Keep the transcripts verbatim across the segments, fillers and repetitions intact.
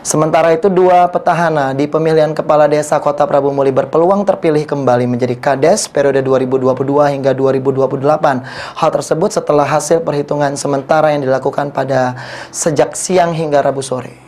Sementara itu, dua petahana di pemilihan kepala desa Kota Prabu Muli berpeluang terpilih kembali menjadi Kades periode dua ribu dua puluh dua hingga dua ribu dua puluh delapan. Hal tersebut setelah hasil perhitungan sementara yang dilakukan pada sejak siang hingga Rabu sore.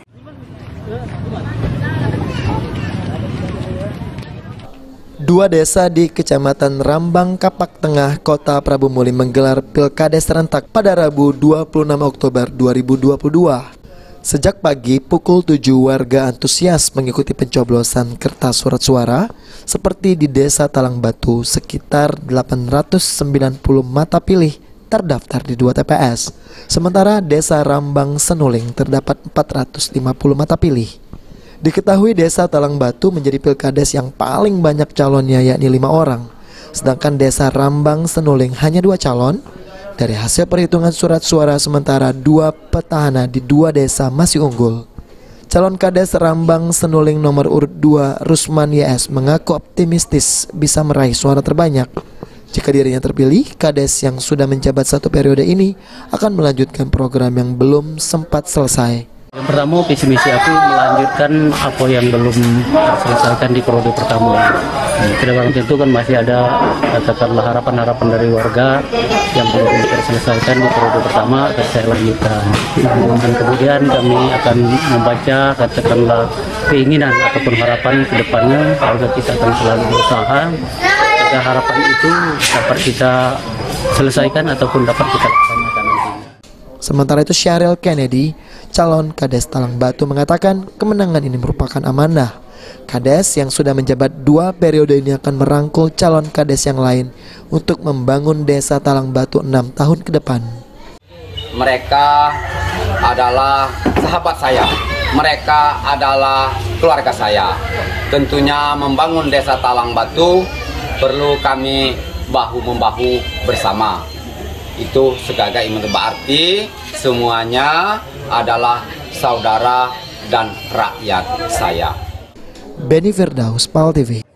Dua desa di Kecamatan Rambang, Kapak Tengah, Kota Prabu Muli menggelar Pilkades serentak pada Rabu dua puluh enam Oktober dua ribu dua puluh dua. Sejak pagi pukul tujuh warga antusias mengikuti pencoblosan kertas surat suara seperti di Desa Talang Batu. Sekitar delapan ratus sembilan puluh mata pilih terdaftar di dua T P S. Sementara Desa Rambang Senuling terdapat empat ratus lima puluh mata pilih. Diketahui Desa Talang Batu menjadi Pilkades yang paling banyak calonnya, yakni lima orang. Sedangkan Desa Rambang Senuling hanya dua calon. Dari hasil perhitungan surat suara sementara, dua petahana di dua desa masih unggul. Calon Kades Rambang Senuling nomor urut dua, Rusman Y S, mengaku optimistis bisa meraih suara terbanyak. Jika dirinya terpilih, Kades yang sudah menjabat satu periode ini akan melanjutkan program yang belum sempat selesai. Yang pertama, visi misi aku melanjutkan apa yang belum terselesaikan di periode pertama. Kedepan tentu kan masih ada katakanlah harapan-harapan dari warga yang belum terselesaikan di periode pertama akan saya lanjutkan. Dan kemudian kami akan membaca katakanlah keinginan ataupun harapan ke depannya, agar kita akan selalu berusaha agar harapan itu dapat kita selesaikan ataupun dapat kita laksanakan nanti. Sementara itu, Syahril Kennedy, calon Kades Talang Batu, mengatakan kemenangan ini merupakan amanah. Kades yang sudah menjabat dua periode ini akan merangkul calon Kades yang lain untuk membangun Desa Talang Batu enam tahun ke depan. Mereka adalah sahabat saya, mereka adalah keluarga saya. Tentunya membangun Desa Talang Batu perlu kami bahu-membahu bersama. Itu sebagai berarti semuanya adalah saudara dan rakyat saya. Benny Firdaus, PAL T V.